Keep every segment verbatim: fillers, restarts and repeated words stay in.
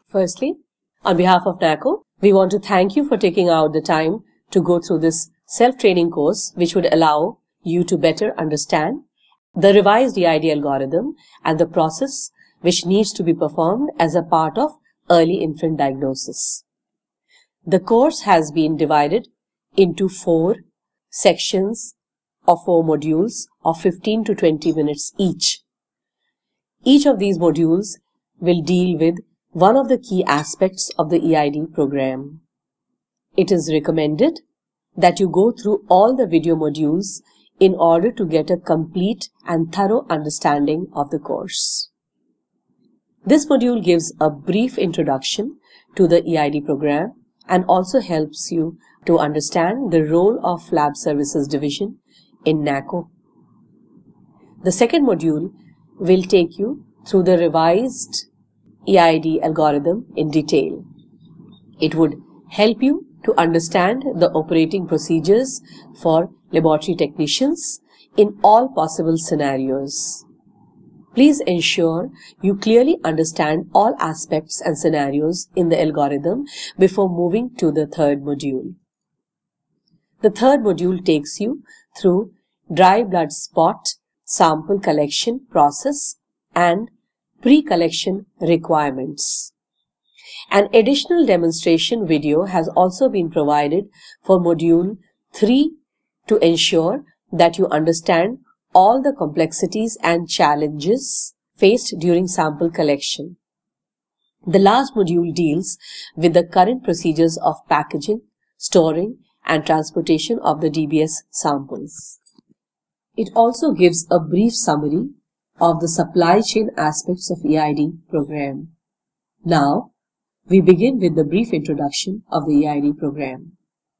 Firstly, on behalf of NACO, we want to thank you for taking out the time to go through this self-training course, which would allow you to better understand the revised E I D algorithm and the process which needs to be performed as a part of early infant diagnosis. The course has been divided into four sections of four modules of fifteen to twenty minutes each. Each of these modules will deal with one of the key aspects of the E I D program. It is recommended that you go through all the video modules in order to get a complete and thorough understanding of the course. This module gives a brief introduction to the E I D program and also helps you to understand the role of Lab Services Division in NACO. The second module will take you through the revised E I D algorithm in detail. It would help you to understand the operating procedures for laboratory technicians in all possible scenarios. Please ensure you clearly understand all aspects and scenarios in the algorithm before moving to the third module. The third module takes you through dry blood spot sample collection process and pre-collection requirements. An additional demonstration video has also been provided for module three to ensure that you understand all the complexities and challenges faced during sample collection. The last module deals with the current procedures of packaging, storing, and transportation of the D B S samples. It also gives a brief summary of the supply chain aspects of E I D program. Now, we begin with the brief introduction of the E I D program.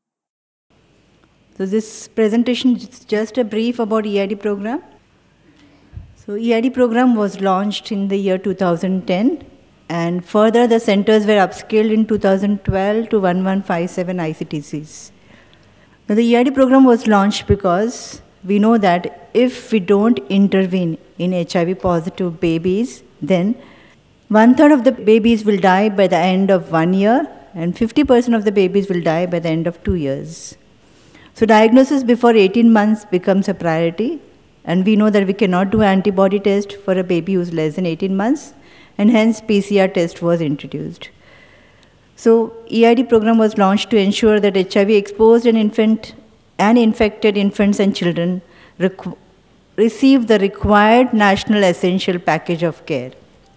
So this presentation is just a brief about E I D program. So E I D program was launched in the year two thousand ten, and further the centers were upscaled in two thousand twelve to eleven fifty-seven I C T Cs. Now the E I D program was launched because we know that if we don't intervene in H I V positive babies, then one third of the babies will die by the end of one year and fifty percent of the babies will die by the end of two years. So diagnosis before eighteen months becomes a priority, and we know that we cannot do antibody test for a baby who is less than eighteen months, and hence P C R test was introduced. So E I D program was launched to ensure that H I V exposed and infant and infected infants and children receive the required national essential package of care.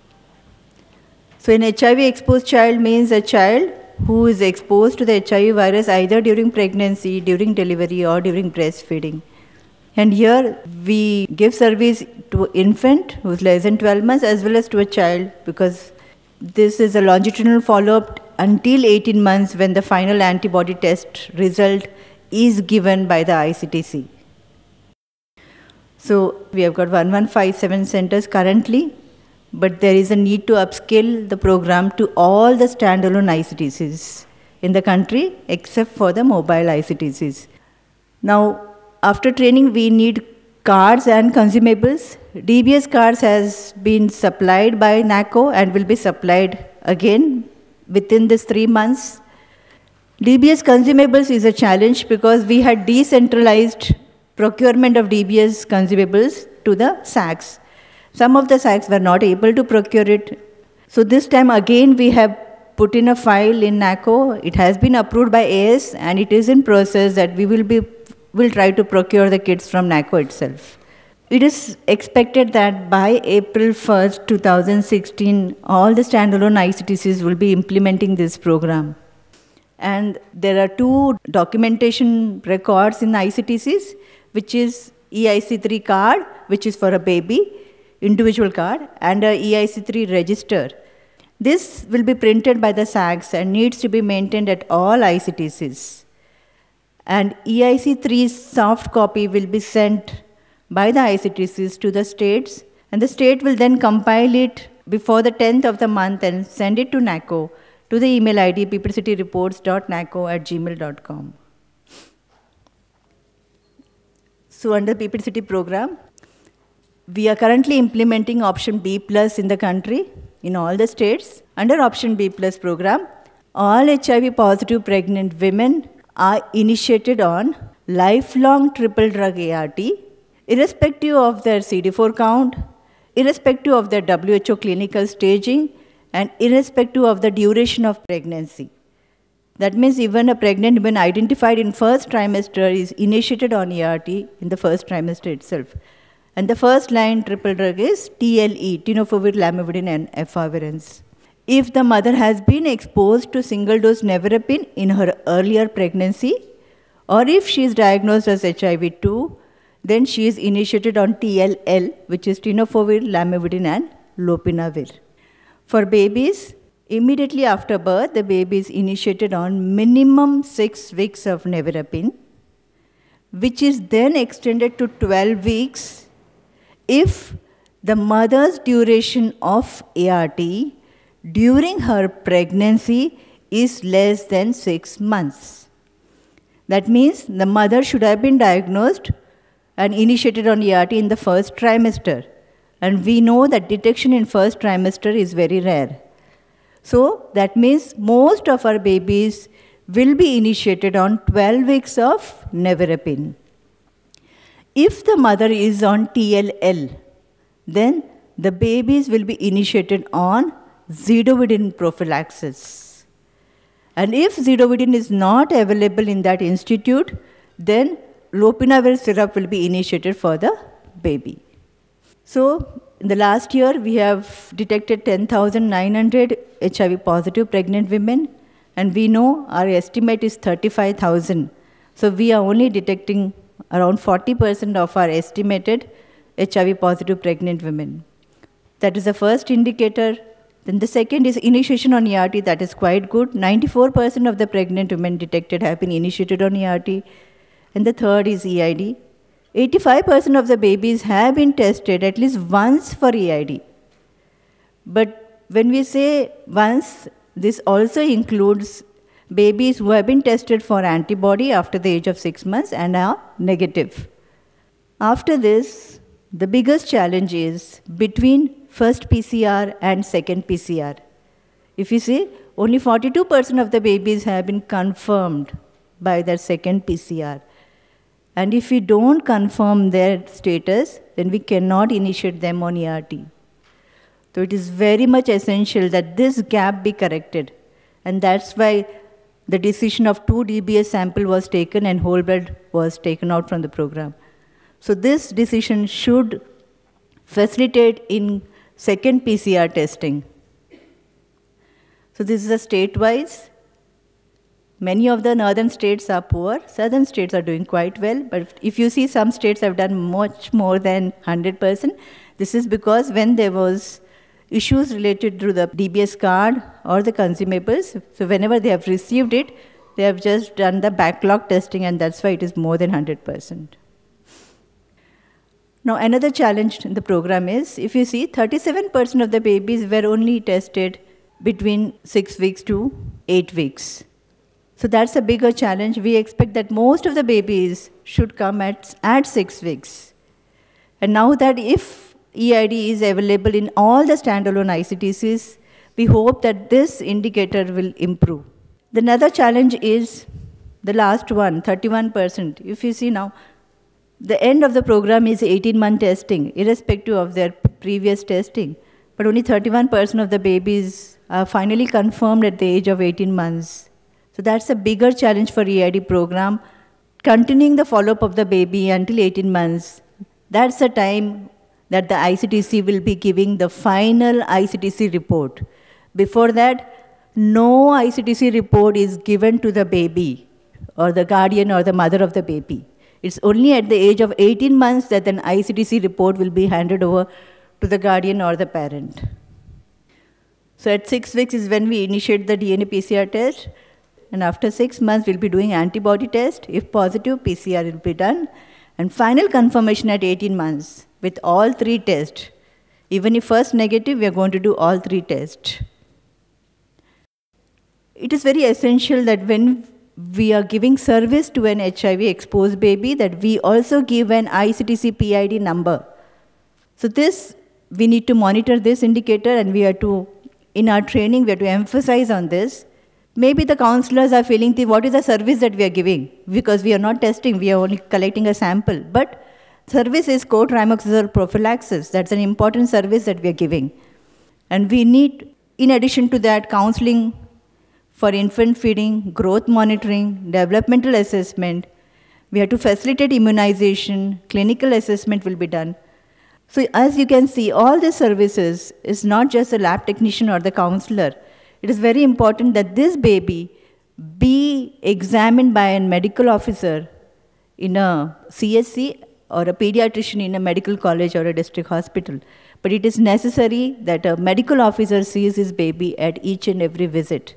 So an H I V exposed child means a child who is exposed to the H I V virus either during pregnancy, during delivery, or during breastfeeding. And here we give service to an infant who is less than twelve months as well as to a child, because this is a longitudinal follow-up until eighteen months when the final antibody test result is given by the I C T C. So we have got eleven fifty-seven centers currently, but there is a need to upscale the program to all the standalone I C T Cs in the country except for the mobile I C T Cs. Now, after training, we need cards and consumables. D B S cards has been supplied by NACO and will be supplied again within this three months. D B S consumables is a challenge because we had decentralized procurement of D B S consumables to the S A Cs. Some of the S A Cs were not able to procure it. So this time again we have put in a file in NACO. It has been approved by A S and it is in process that we will be will try to procure the kits from NACO itself. It is expected that by April first, two thousand sixteen, all the standalone I C T Cs will be implementing this program. And there are two documentation records in I C T Cs, which is E I C three card, which is for a baby, individual card, and a E I C three register. This will be printed by the S A Cs and needs to be maintained at all I C T Cs. And E I C three's soft copy will be sent by the I C T Cs to the states, and the state will then compile it before the tenth of the month and send it to NACO to the email I D pipedcityreports dot naco at gmail dot com. So under the PIPED City program, we are currently implementing option B plus in the country, in all the states under Option B Plus program. All H I V positive pregnant women are initiated on lifelong triple drug A R T, irrespective of their C D four count, irrespective of their W H O clinical staging, and irrespective of the duration of pregnancy. That means even a pregnant woman identified in first trimester is initiated on A R T in the first trimester itself. And the first line triple drug is T L E, tenofovir, lamivudine, and efavirenz. If the mother has been exposed to single-dose nevirapine in her earlier pregnancy, or if she is diagnosed as H I V two, then she is initiated on T L L, which is tenofovir, lamivudine, and lopinavir. For babies, immediately after birth, the baby is initiated on minimum six weeks of nevirapine, which is then extended to twelve weeks if the mother's duration of A R T during her pregnancy is less than six months. That means the mother should have been diagnosed and initiated on A R T in the first trimester. And we know that detection in first trimester is very rare. So that means most of our babies will be initiated on twelve weeks of nevirapine. If the mother is on T L L, then the babies will be initiated on zidovudine prophylaxis. And if zidovudine is not available in that institute, then lopinavir syrup will be initiated for the baby. So in the last year, we have detected ten thousand nine hundred H I V positive pregnant women, and we know our estimate is thirty-five thousand. So we are only detecting around forty percent of our estimated H I V positive pregnant women. That is the first indicator. Then the second is initiation on A R T. That is quite good. ninety-four percent of the pregnant women detected have been initiated on A R T. And the third is E I D. eighty-five percent of the babies have been tested at least once for E I D. But when we say once, this also includes babies who have been tested for antibody after the age of six months and are negative. After this, the biggest challenge is between first P C R and second P C R. If you see, only forty-two percent of the babies have been confirmed by their second P C R. And if we don't confirm their status, then we cannot initiate them on A R T. So it is very much essential that this gap be corrected. And that's why the decision of two D B S sample was taken and whole blood was taken out from the program. So this decision should facilitate in second P C R testing. So this is a state-wise. Many of the northern states are poor. Southern states are doing quite well. But if you see, some states have done much more than one hundred percent. This is because when there was issues related to the D B S card or the consumables, so whenever they have received it, they have just done the backlog testing, and that's why it is more than one hundred percent. Now, another challenge in the program is, if you see, thirty-seven percent of the babies were only tested between six weeks to eight weeks. So that's a bigger challenge. We expect that most of the babies should come at, at six weeks. And now that if E I D is available in all the standalone I C T Cs, we hope that this indicator will improve. The another challenge is the last one, thirty-one percent. If you see now, the end of the program is eighteen-month testing, irrespective of their previous testing. But only thirty-one percent of the babies are finally confirmed at the age of eighteen months. So that's a bigger challenge for E I D program, continuing the follow-up of the baby until eighteen months. That's the time that the I C T C will be giving the final I C T C report. Before that, no I C T C report is given to the baby or the guardian or the mother of the baby. It's only at the age of eighteen months that an I C T C report will be handed over to the guardian or the parent. So at six weeks is when we initiate the D N A P C R test. And after six months, we'll be doing antibody test. If positive, P C R will be done. And final confirmation at eighteen months with all three tests. Even if first negative, we are going to do all three tests. It is very essential that when we are giving service to an H I V exposed baby, that we also give an I C T C P I D number. So this we need to monitor this indicator, and we have to, in our training, we have to emphasize on this. Maybe the counselors are feeling, the, what is the service that we are giving? Because we are not testing, we are only collecting a sample. But service is co-triamoxazole prophylaxis. That's an important service that we are giving. And we need, in addition to that, counseling for infant feeding, growth monitoring, developmental assessment. We have to facilitate immunization, clinical assessment will be done. So as you can see, all these services is not just the lab technician or the counselor. It is very important that this baby be examined by a medical officer in a C H C or a pediatrician in a medical college or a district hospital. But it is necessary that a medical officer sees his baby at each and every visit.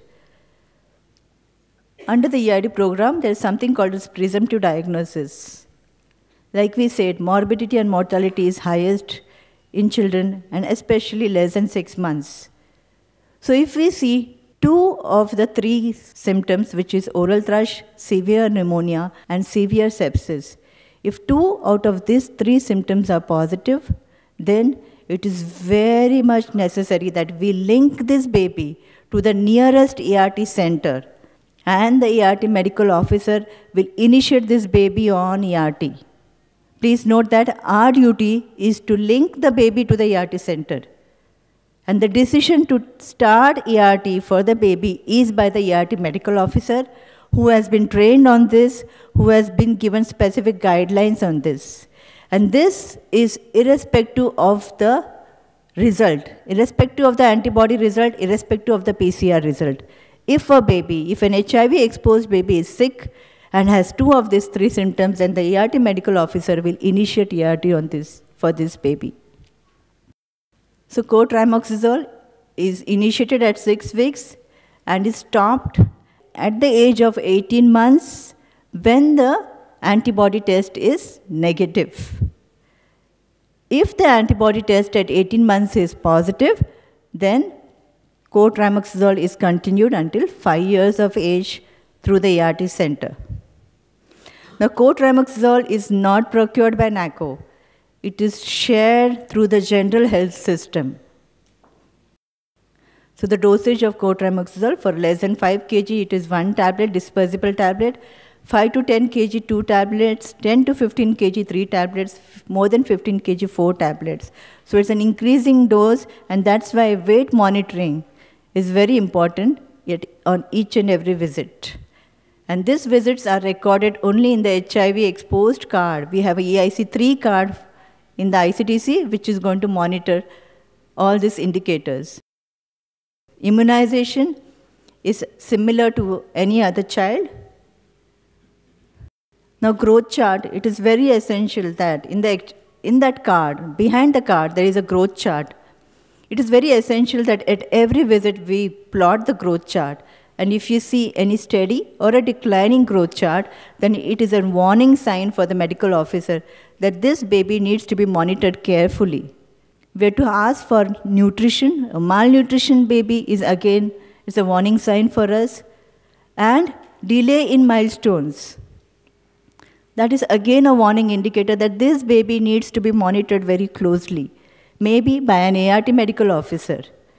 Under the E I D program, there is something called as presumptive diagnosis. Like we said, morbidity and mortality is highest in children, and especially less than six months. So if we see two of the three symptoms, which is oral thrush, severe pneumonia, and severe sepsis, if two out of these three symptoms are positive, then it is very much necessary that we link this baby to the nearest E R T center, and the E R T medical officer will initiate this baby on E R T. Please note that our duty is to link the baby to the E R T center. And the decision to start E R T for the baby is by the E R T medical officer, who has been trained on this, who has been given specific guidelines on this. And this is irrespective of the result, irrespective of the antibody result, irrespective of the P C R result. If a baby, if an H I V-exposed baby is sick and has two of these three symptoms, then the E R T medical officer will initiate E R T on this, for this baby. So co-triamoxazole is initiated at six weeks and is stopped at the age of eighteen months when the antibody test is negative. If the antibody test at eighteen months is positive, then co-triamoxazole is continued until five years of age through the E R T center. Now, co-triamoxazole is not procured by NACO. It is shared through the general health system. So the dosage of co-triamoxazole for less than five kilograms, it is one tablet, dispersible tablet, five to ten kilograms, two tablets, ten to fifteen kilograms, three tablets, more than fifteen kilograms, four tablets. So it's an increasing dose, and that's why weight monitoring is very important yet on each and every visit. And these visits are recorded only in the H I V-exposed card. We have a E I C three card in the I C T C, which is going to monitor all these indicators. Immunization is similar to any other child. Now, growth chart, it is very essential that in, the, in that card, behind the card, there is a growth chart. It is very essential that at every visit we plot the growth chart. And if you see any steady or a declining growth chart, then it is a warning sign for the medical officer that this baby needs to be monitored carefully. We have to ask for nutrition. A malnutrition baby is again is a warning sign for us. And delay in milestones. That is again a warning indicator that this baby needs to be monitored very closely, maybe by an A R T medical officer.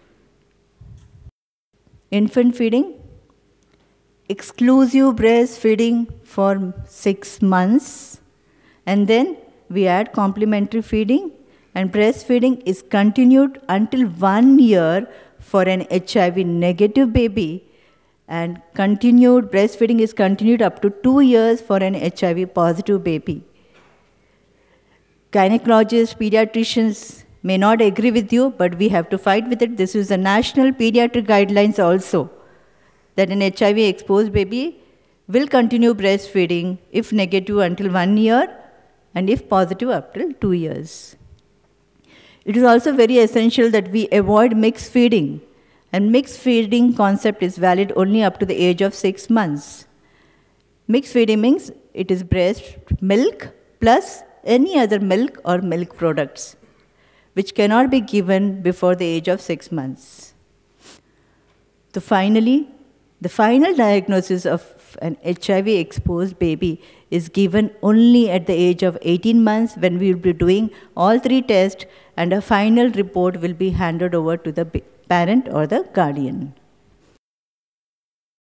Infant feeding. Exclusive breastfeeding for six months, and then we add complementary feeding, and breastfeeding is continued until one year for an H I V negative baby, and continued breastfeeding is continued up to two years for an H I V positive baby. Gynecologists, pediatricians may not agree with you, but we have to fight with it. This is the national pediatric guidelines also, that an H I V-exposed baby will continue breastfeeding if negative until one year and if positive up till two years. It is also very essential that we avoid mixed feeding, and mixed feeding concept is valid only up to the age of six months. Mixed feeding means it is breast milk plus any other milk or milk products, which cannot be given before the age of six months. So finally, the final diagnosis of an H I V-exposed baby is given only at the age of eighteen months, when we will be doing all three tests and a final report will be handed over to the parent or the guardian.